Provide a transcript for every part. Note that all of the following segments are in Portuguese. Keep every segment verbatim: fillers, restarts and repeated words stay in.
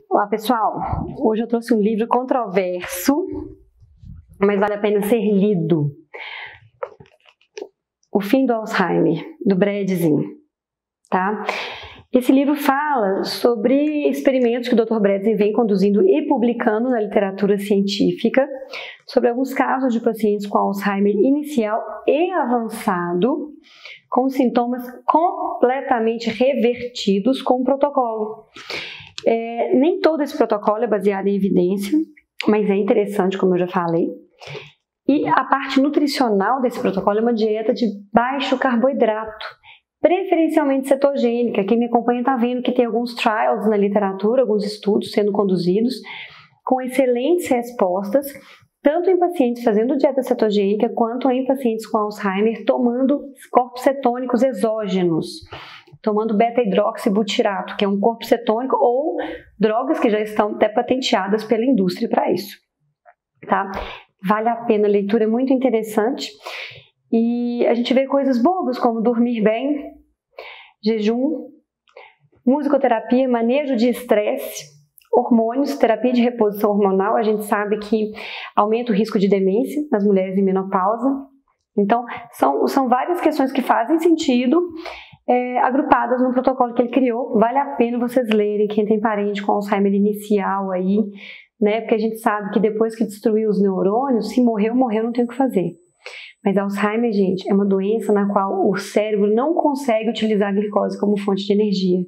Olá pessoal, hoje eu trouxe um livro controverso, mas vale a pena ser lido. O Fim do Alzheimer, do Bredesen, tá? Esse livro fala sobre experimentos que o doutor Bredesen vem conduzindo e publicando na literatura científica sobre alguns casos de pacientes com Alzheimer inicial e avançado, com sintomas completamente revertidos com o protocolo. É, nem todo esse protocolo é baseado em evidência, mas é interessante, como eu já falei. E a parte nutricional desse protocolo é uma dieta de baixo carboidrato, preferencialmente cetogênica. Quem me acompanha está vendo que tem alguns trials na literatura, alguns estudos sendo conduzidos, com excelentes respostas, tanto em pacientes fazendo dieta cetogênica, quanto em pacientes com Alzheimer tomando corpos cetônicos exógenos, tomando beta-hidroxibutirato, que é um corpo cetônico, ou drogas que já estão até patenteadas pela indústria para isso, tá? Vale a pena, a leitura é muito interessante. E a gente vê coisas bobas como dormir bem, jejum, musicoterapia, manejo de estresse, hormônios, terapia de reposição hormonal. A gente sabe que aumenta o risco de demência nas mulheres em menopausa. Então, são, são várias questões que fazem sentido, é, agrupadas no protocolo que ele criou. Vale a pena vocês lerem, quem tem parente com Alzheimer inicial aí, né? Porque a gente sabe que depois que destruiu os neurônios, se morreu, morreu, não tem o que fazer. Mas Alzheimer, gente, é uma doença na qual o cérebro não consegue utilizar a glicose como fonte de energia,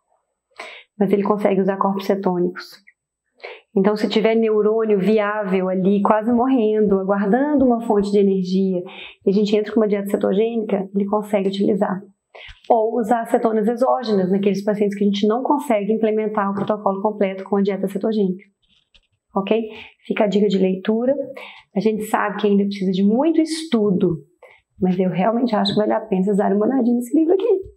mas ele consegue usar corpos cetônicos. Então, se tiver neurônio viável ali, quase morrendo, aguardando uma fonte de energia, e a gente entra com uma dieta cetogênica, ele consegue utilizar. Ou usar cetonas exógenas naqueles pacientes que a gente não consegue implementar o protocolo completo com a dieta cetogênica. Ok? Fica a dica de leitura. A gente sabe que ainda precisa de muito estudo, mas eu realmente acho que vale a pena vocês darem uma olhadinha nesse livro aqui.